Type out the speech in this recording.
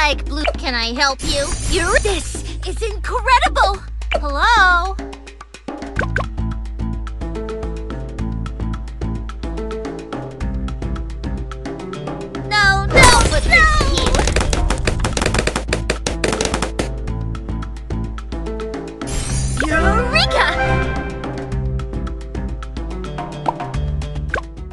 like blue. Can I help you? This is incredible. Hello?